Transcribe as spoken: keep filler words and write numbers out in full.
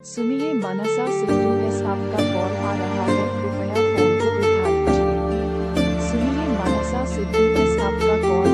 सुनिए मनसा सिद्धू एस आपका कॉल आ रहा है, कृपया फोन को उठा लीजिए। सुनिए मनसा सिद्धू एस आपका कॉल